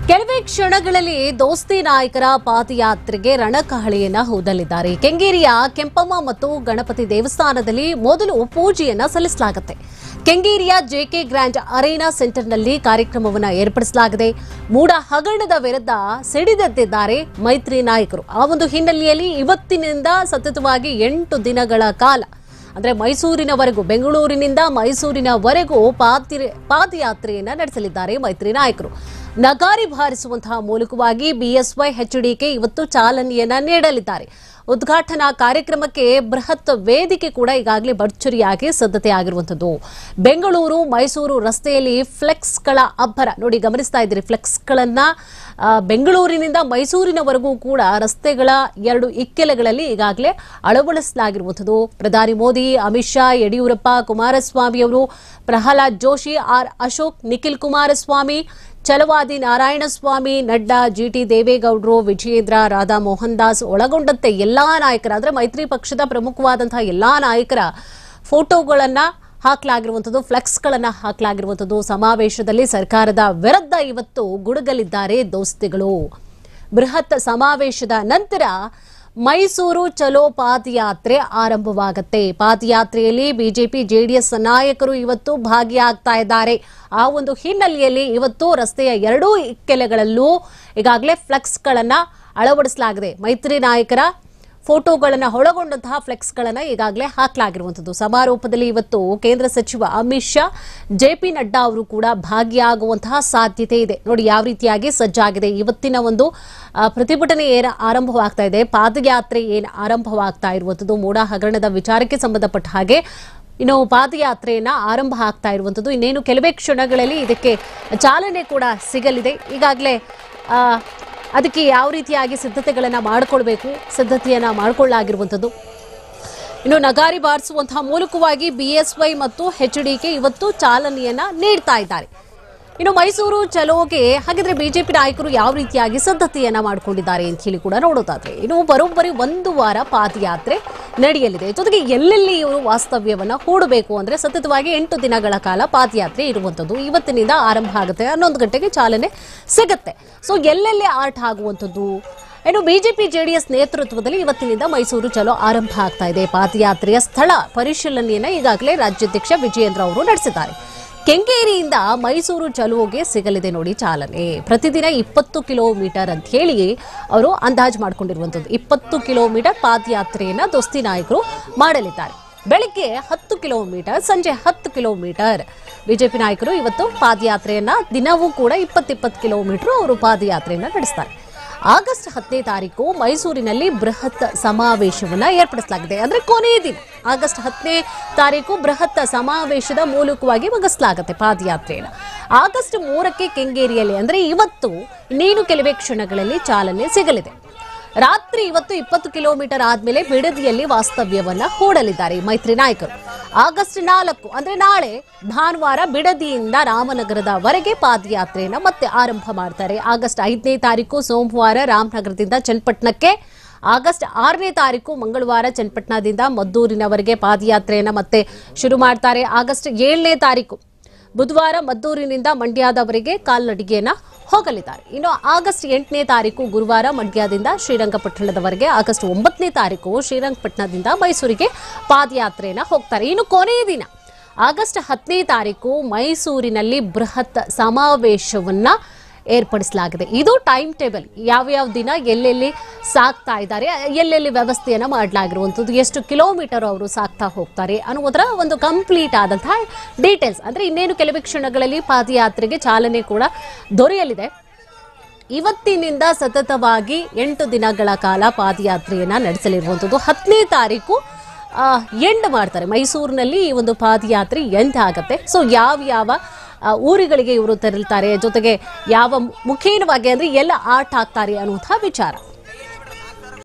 ಕೆಲವೇ ಕ್ಷಣಗಳಲ್ಲಿ ದೋಸ್ತಿ ನಾಯಕರ ಪಾದಯಾತ್ರೆಗೆ ರಣಕಹಳೆಯನ್ನ ಊದಲಿದ್ದಾರೆ. ಕೆಂಗೇರಿಯ ಕೆಂಪಮ್ಮ ಮತ್ತು ಗಣಪತಿ ದೇವಸ್ಥಾನದಲ್ಲಿ ಮೊದಲು ಪೂಜೆಯನ್ನ ಸಲ್ಲಿಸಲಾಗುತ್ತೆ. ಕೆಂಗೇರಿಯ ಜೆಕೆ ಗ್ರ್ಯಾಂಡ್ ಅರೇನಾ ಸೆಂಟರ್ನಲ್ಲಿ ಕಾರ್ಯಕ್ರಮವನ್ನು ಏರ್ಪಡಿಸಲಾಗಿದೆ. ಮೂಡ ಹಗರಣದ ವಿರುದ್ಧ ಸಿಡಿದೆದ್ದಿದ್ದಾರೆ ಮೈತ್ರಿ ನಾಯಕರು. ಆ ಒಂದು ಹಿನ್ನೆಲೆಯಲ್ಲಿ ಇವತ್ತಿನಿಂದ ಸತತವಾಗಿ 8 ದಿನಗಳ ಕಾಲ ಅಂದ್ರೆ ಮೈಸೂರಿನವರೆಗೂ, ಬೆಂಗಳೂರಿನಿಂದ ಮೈಸೂರಿನವರೆಗೂ ಪಾದಯಾತ್ರೆಯನ್ನ ನಡೆಸಲಿದ್ದಾರೆ ಮೈತ್ರಿ ನಾಯಕರು. ನಗಾರಿ ಬಾರಿಸುವಂತಹ ಮೂಲಕವಾಗಿ ಬಿಎಸ್ವೈ ಎಚ್ಡಿಕೆ ಇವತ್ತು ಚಾಲನೆಯನ್ನ ನೀಡಲಿದ್ದಾರೆ. ಉದ್ಘಾಟನಾ ಕಾರ್ಯಕ್ರಮಕ್ಕೆ ಬೃಹತ್ ವೇದಿಕೆ ಕೂಡ ಈಗಾಗಲೇ ಭರ್ಜರಿಯಾಗಿ ಸಿದ್ಧತೆ ಆಗಿರುವಂತದ್ದು. ಬೆಂಗಳೂರು ಮೈಸೂರು ರಸ್ತೆಯಲ್ಲಿ ಫ್ಲೆಕ್ಸ್ಗಳ ಅಬ್ಬರ ನೋಡಿ, ಗಮನಿಸ್ತಾ ಇದ್ದೀರಿ. ಫ್ಲೆಕ್ಸ್ಗಳನ್ನ ಬೆಂಗಳೂರಿನಿಂದ ಮೈಸೂರಿನವರೆಗೂ ಕೂಡ ರಸ್ತೆಗಳ 2 ಇಕ್ಕೆಲೆಗಳಲ್ಲಿ ಈಗಾಗಲೇ ಅಳವಡಿಸಲಾಗಿರುವಂಥದ್ದು. ಪ್ರಧಾನಿ ಮೋದಿ, ಅಮಿತ್ ಶಾ, ಯಡಿಯೂರಪ್ಪ, ಕುಮಾರಸ್ವಾಮಿ ಅವರು, ಪ್ರಹ್ಲಾದ್ ಜೋಶಿ, ಆರ್ ಅಶೋಕ್, ನಿಖಿಲ್ ಕುಮಾರಸ್ವಾಮಿ, ಛಲವಾದಿ ನಾರಾಯಣಸ್ವಾಮಿ, ನಡ್ಡಾ, ಜಿಟಿ ದೇವೇಗೌಡರು, ವಿಜಯೇಂದ್ರ, ರಾಧಾ ಮೋಹನ್ ದಾಸ್ ಒಳಗೊಂಡಂತೆ ಎಲ್ಲಾ ನಾಯಕರ ಅಂದ್ರೆ ಮೈತ್ರಿ ಪಕ್ಷದ ಪ್ರಮುಖವಾದಂತಹ ಎಲ್ಲಾ ನಾಯಕರ ಫೋಟೋಗಳನ್ನ ಹಾಕಲಾಗಿರುವಂಥದ್ದು, ಫ್ಲೆಕ್ಸ್ಗಳನ್ನ ಹಾಕಲಾಗಿರುವಂಥದ್ದು. ಸಮಾವೇಶದಲ್ಲಿ ಸರ್ಕಾರದ ವಿರುದ್ಧ ಇವತ್ತು ಗುಡುಗಲಿದ್ದಾರೆ ದೋಸ್ತಿಗಳು. ಬೃಹತ್ ಸಮಾವೇಶದ ನಂತರ ಮೈಸೂರು ಚಲೋ ಪಾದಯಾತ್ರೆ ಆರಂಭವಾಗುತ್ತೆ. ಪಾದಯಾತ್ರೆಯಲ್ಲಿ ಬಿಜೆಪಿ ಜೆಡಿಎಸ್ ನಾಯಕರು ಇವತ್ತು ಭಾಗಿಯಾಗ್ತಾ ಇದ್ದಾರೆ. ಆ ಒಂದು ಹಿನ್ನೆಲೆಯಲ್ಲಿ ಇವತ್ತು ರಸ್ತೆಯ 2 ಇಕ್ಕೆಲೆಗಳಲ್ಲೂ ಈಗಾಗಲೇ ಫ್ಲೆಕ್ಸ್ಗಳನ್ನ ಅಳವಡಿಸಲಾಗಿದೆ. ಮೈತ್ರಿ ನಾಯಕರ ಫೋಟೋಗಳನ್ನ ಒಳಗೊಂಡಂತಹ ಫ್ಲೆಕ್ಸ್ಗಳನ್ನ ಈಗಾಗಲೇ ಹಾಕಲಾಗಿರುವಂಥದ್ದು. ಸಮಾರೋಪದಲ್ಲಿ ಇವತ್ತು ಕೇಂದ್ರ ಸಚಿವ ಅಮಿತ್ ಶಾ, ಜೆಪಿ ನಡ್ಡಾ ಅವರು ಕೂಡ ಭಾಗಿಯಾಗುವಂತಹ ಸಾಧ್ಯತೆ ಇದೆ. ನೋಡಿ ಯಾವ ರೀತಿಯಾಗಿ ಸಜ್ಜಾಗಿದೆ. ಇವತ್ತಿನ ಒಂದು ಪ್ರತಿಭಟನೆ ಏನು ಆರಂಭವಾಗ್ತಾ ಇದೆ, ಪಾದಯಾತ್ರೆ ಏನು ಆರಂಭವಾಗ್ತಾ ಇರುವಂಥದ್ದು, ಮೂಡ ಹಗರಣದ ವಿಚಾರಕ್ಕೆ ಸಂಬಂಧಪಟ್ಟ ಹಾಗೆ ಇನ್ನು ಪಾದಯಾತ್ರೆಯನ್ನ ಆರಂಭ ಆಗ್ತಾ ಇರುವಂಥದ್ದು. ಇನ್ನೇನು ಕೆಲವೇ ಕ್ಷಣಗಳಲ್ಲಿ ಇದಕ್ಕೆ ಚಾಲನೆ ಕೂಡ ಸಿಗಲಿದೆ. ಈಗಾಗಲೇ ಅದಕ್ಕೆ ಯಾವ ರೀತಿಯಾಗಿ ಸಿದ್ಧತೆಗಳನ್ನ ಮಾಡಿಕೊಳ್ಬೇಕು, ಸಿದ್ಧತೆಯನ್ನ ಮಾಡಿಕೊಳ್ಳಲಾಗಿರುವಂಥದ್ದು. ಇನ್ನು ನಗಾರಿ ಬಾರಿಸುವಂತಹ ಮೂಲಕವಾಗಿ ಬಿಎಸ್ವೈ ಮತ್ತು ಎಚ್ಡಿಕೆ ಇವತ್ತು ಚಾಲನೆಯನ್ನ ನೀಡ್ತಾ ಇದ್ದಾರೆ. ಇನ್ನು ಮೈಸೂರು ಚಲೋಗೆ ಹಾಗಿದ್ರೆ ಬಿಜೆಪಿ ನಾಯಕರು ಯಾವ ರೀತಿಯಾಗಿ ಸಿದ್ಧತೆಯನ್ನ ಮಾಡಿಕೊಂಡಿದ್ದಾರೆ ಅಂತ ಹೇಳಿ ಕೂಡ ನೋಡೋದಾದ್ರೆ, ಇನ್ನು ಬರೋಬ್ಬರಿ 1 ವಾರ ಪಾದಯಾತ್ರೆ ನಡೆಯಲಿದೆ. ಜೊತೆಗೆ ಎಲ್ಲೆಲ್ಲಿ ಇವರು ವಾಸ್ತವ್ಯವನ್ನ ಹೂಡಬೇಕು ಅಂದ್ರೆ ಸತತವಾಗಿ 8 ದಿನಗಳ ಕಾಲ ಪಾದಯಾತ್ರೆ ಇರುವಂತದ್ದು. ಇವತ್ತಿನಿಂದ ಆರಂಭ ಆಗುತ್ತೆ, 11 ಗಂಟೆಗೆ ಚಾಲನೆ ಸಿಗುತ್ತೆ. ಸೊ ಎಲ್ಲೆಲ್ಲಿ ಆರ್ಟ್ ಆಗುವಂಥದ್ದು. ಇನ್ನು ಬಿಜೆಪಿ ಜೆಡಿಎಸ್ ನೇತೃತ್ವದಲ್ಲಿ ಇವತ್ತಿನಿಂದ ಮೈಸೂರು ಚಲೋ ಆರಂಭ ಆಗ್ತಾ ಇದೆ. ಪಾದಯಾತ್ರೆಯ ಸ್ಥಳ ಪರಿಶೀಲನೆಯನ್ನ ಈಗಾಗಲೇ ರಾಜ್ಯಾಧ್ಯಕ್ಷ ವಿಜಯೇಂದ್ರ ಅವರು ನಡೆಸಿದ್ದಾರೆ. ಕೆಂಗೇರಿಯಿಂದ ಮೈಸೂರು ಚಲೋಗೆ ಸಿಗಲಿದೆ ನೋಡಿ ಚಾಲನೆ. ಪ್ರತಿದಿನ 20 ಕಿಲೋಮೀಟರ್ ಅಂತ ಹೇಳಿ ಅವರು ಅಂದಾಜು ಮಾಡಿಕೊಂಡಿರುವಂಥದ್ದು. 20 ಕಿಲೋಮೀಟರ್ ಪಾದಯಾತ್ರೆಯನ್ನ ದೋಸ್ತಿ ನಾಯಕರು ಮಾಡಲಿದ್ದಾರೆ. ಬೆಳಿಗ್ಗೆ 10 ಕಿಲೋಮೀಟರ್, ಸಂಜೆ 10 ಕಿಲೋಮೀಟರ್. ಬಿಜೆಪಿ ನಾಯಕರು ಇವತ್ತು ಪಾದಯಾತ್ರೆಯನ್ನ ದಿನವೂ ಕೂಡ 20 ಕಿಲೋಮೀಟರ್ ಅವರು ಪಾದಯಾತ್ರೆಯನ್ನ ನಡೆಸ್ತಾರೆ. ಆಗಸ್ಟ್ 10ನೇ ತಾರೀಕು ಮೈಸೂರಿನಲ್ಲಿ ಬೃಹತ್ ಸಮಾವೇಶವನ್ನ ಏರ್ಪಡಿಸಲಾಗಿದೆ. ಅಂದ್ರೆ ಕೊನೆಯ ದಿನ ಆಗಸ್ಟ್ 10ನೇ ತಾರೀಕು ಬೃಹತ್ ಸಮಾವೇಶದ ಮೂಲಕವಾಗಿ ಮುಗಿಸಲಾಗುತ್ತೆ ಪಾದಯಾತ್ರೆಯನ್ನು. ಆಗಸ್ಟ್ 3ಕ್ಕೆ ಕೆಂಗೇರಿಯಲ್ಲಿ ಅಂದ್ರೆ ಇವತ್ತು ಇನ್ನೇನು ಕೆಲವೇ ಕ್ಷಣಗಳಲ್ಲಿ ಚಾಲನೆ ಸಿಗಲಿದೆ. ರಾತ್ರಿ ಇವತ್ತು 20 ಕಿಲೋಮೀಟರ್ ಆದ್ಮೇಲೆ ಬಿಡದಿಯಲ್ಲಿ ವಾಸ್ತವ್ಯವನ್ನ ಹೂಡಲಿದ್ದಾರೆ ಮೈತ್ರಿ ನಾಯಕರು. ಆಗಸ್ಟ್ 4 ಅಂದ್ರೆ ನಾಳೆ ಭಾನುವಾರ ಬಿಡದಿಯಿಂದ ರಾಮನಗರದವರೆಗೆ ಪಾದಯಾತ್ರೆಯನ್ನ ಮತ್ತೆ ಆರಂಭ ಮಾಡ್ತಾರೆ. ಆಗಸ್ಟ್ 5ನೇ ತಾರೀಕು ಸೋಮವಾರ ರಾಮನಗರದಿಂದ ಚನ್ನಪಟ್ಟಣಕ್ಕೆ, ಆಗಸ್ಟ್ 6ನೇ ತಾರೀಕು ಮಂಗಳವಾರ ಚನ್ನಪಟ್ಟಣದಿಂದ ಮದ್ದೂರಿನವರೆಗೆ ಪಾದಯಾತ್ರೆಯನ್ನ ಮತ್ತೆ ಶುರು ಮಾಡ್ತಾರೆ. ಆಗಸ್ಟ್ 7ನೇ ತಾರೀಕು ಬುಧವಾರ ಮದ್ದೂರಿನಿಂದ ಮಂಡ್ಯದವರೆಗೆ ಕಾಲ್ನಡಿಗೆಯನ್ನ ಹೋಗಲಿದ್ದಾರೆ. ಇನ್ನು ಆಗಸ್ಟ್ 8ನೇ ತಾರೀಕು ಗುರುವಾರ ಮಂಡ್ಯದಿಂದ ಶ್ರೀರಂಗಪಟ್ಟಣದವರೆಗೆ, ಆಗಸ್ಟ್ 9ನೇ ತಾರೀಕು ಶ್ರೀರಂಗಪಟ್ಟಣದಿಂದ ಮೈಸೂರಿಗೆ ಪಾದಯಾತ್ರೆಯನ್ನ ಹೋಗ್ತಾರೆ. ಇನ್ನು ಕೊನೆಯ ದಿನ ಆಗಸ್ಟ್ 10ನೇ ತಾರೀಕು ಮೈಸೂರಿನಲ್ಲಿ ಬೃಹತ್ ಸಮಾವೇಶವನ್ನ ಏರ್ಪಡಿಸಲಾಗಿದೆ. ಇದು ಟೈಮ್ ಟೇಬಲ್, ಯಾವ್ಯಾವ ದಿನ ಎಲ್ಲೆಲ್ಲಿ ಸಾಕ್ತಾ ಇದ್ದಾರೆ, ಎಲ್ಲೆಲ್ಲಿ ವ್ಯವಸ್ಥೆಯನ್ನ ಮಾಡಲಾಗಿರುವಂಥದ್ದು, ಎಷ್ಟು ಕಿಲೋಮೀಟರ್ ಅವರು ಸಾಕ್ತಾ ಹೋಗ್ತಾರೆ ಅನ್ನುವುದರ ಒಂದು ಕಂಪ್ಲೀಟ್ ಆದಂತಹ ಡೀಟೇಲ್ಸ್. ಅಂದ್ರೆ ಇನ್ನೇನು ಕೆಲವೇ ಕ್ಷಣಗಳಲ್ಲಿ ಪಾದಯಾತ್ರೆಗೆ ಚಾಲನೆ ಕೂಡ ದೊರೆಯಲಿದೆ. ಇವತ್ತಿನಿಂದ ಸತತವಾಗಿ 8 ದಿನಗಳ ಕಾಲ ಪಾದಯಾತ್ರೆಯನ್ನ ನಡೆಸಲಿರುವಂಥದ್ದು. 10ನೇ ತಾರೀಕು ಎಂಡ್ ಮಾಡ್ತಾರೆ ಮೈಸೂರಿನಲ್ಲಿ ಈ ಒಂದು ಪಾದಯಾತ್ರೆ ಎಂಡ್ ಆಗತ್ತೆ. ಸೊ ಯಾವ ಊರುಗಳಿಗೆ ಇವರು ತೆರಳುತ್ತಾರೆ, ಜೊತೆಗೆ ಯಾವ ಮುಖೇನವಾಗಿ ಅಂದ್ರೆ ಎಲ್ಲ ಆರ್ಟ್ ಹಾಕ್ತಾರೆ ಅನ್ನುವಂತಹ ವಿಚಾರ.